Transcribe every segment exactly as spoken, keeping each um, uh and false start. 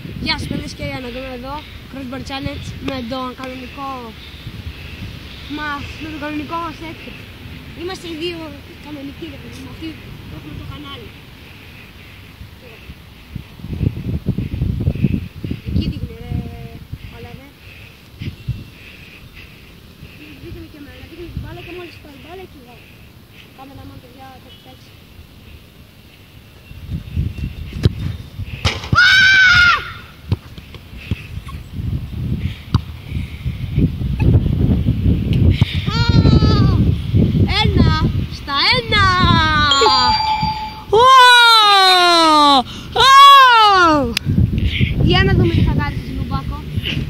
Γεια σας παιδες και να δούμε εδώ Crossbar Challenge με τον κανονικό μας, με τον κανονικό μας έτσι. Είμαστε οι δύο κανονικοί ρε παιδί μου, αυτοί που έχουμε το κανάλι. Εκεί δείχνει ρε παλαβέ. Δείχνει και εμένα, δείχνει την μπάλα και μόλις πάει η μπάλα εκεί βγάλει. Κάμε να μάθω παιδιά το παίξει. Για να δούμε τι θα κάνει στη Λουμπάκο.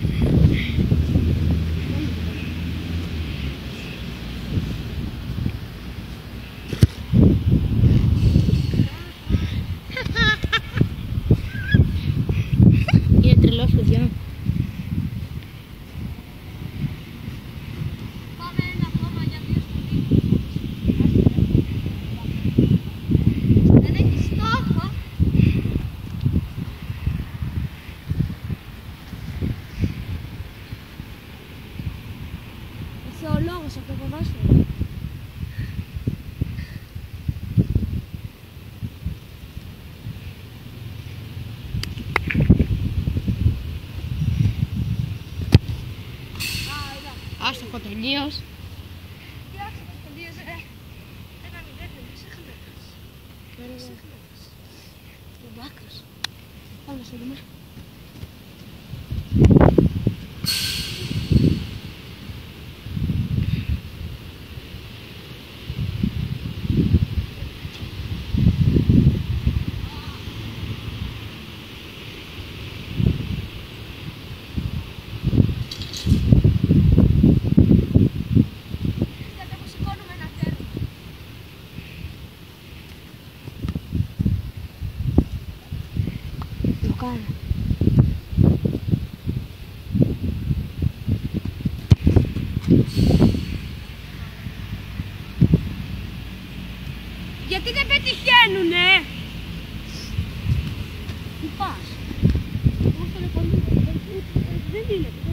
Είναι τρελός παιδιά. Πάμε ένα ακόμα για δύο σπουδί. Δεν έχει στόχο. Ο λόγος από το ποδόσφαιρο. Άστοχο τελείως. Τι άστοχο τελείως ρε. Ένα μηδέν δεν ξεχνάς. Δεν ξεχνάς. Ο Μπάκρος. Πάμε να στο δούμε. Κάνω. Γιατί δεν πετυχαίνουνε. Πού πας. Δεν είναι.